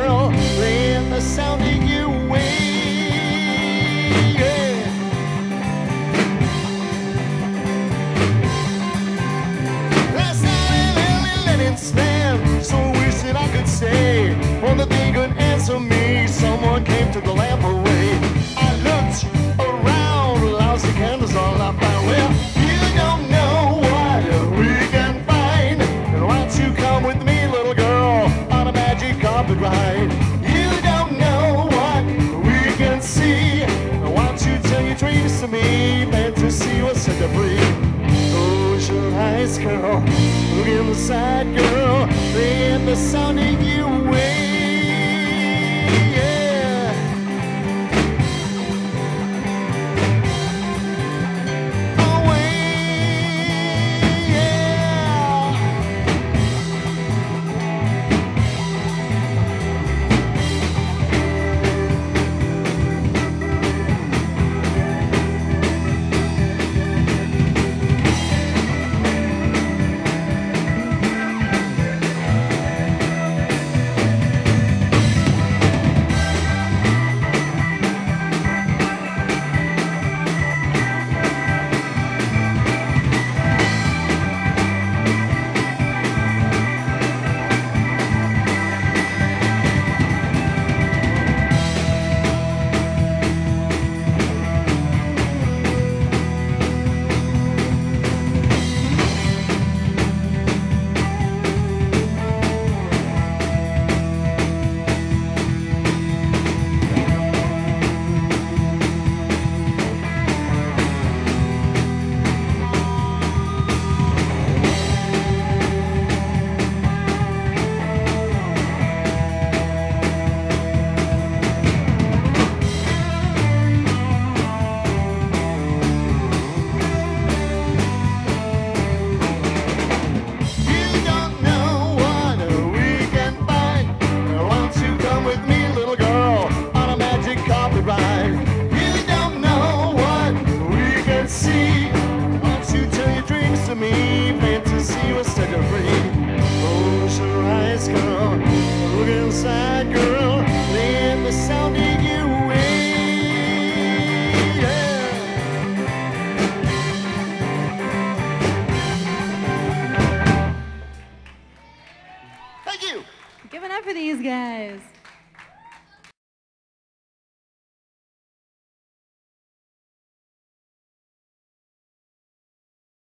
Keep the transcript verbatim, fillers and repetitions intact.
girl, playing the sound of you away. Yeah. Last night I let it stand, so I wish that I could stay. One that they could answer me, someone came to the lamp away. I looked around, lousy candles all I found. Well, you don't know what we can find. And why don't you come with me, little girl, on a magic carpet ride? You don't know what we can see. Why don't you tell your dreams to me, fantasy will set you free. Close your eyes, girl, look inside, girl, playing the sound of you away. Inside, girl, playing the sound of you away. Yeah. Thank you. Give it up for these guys.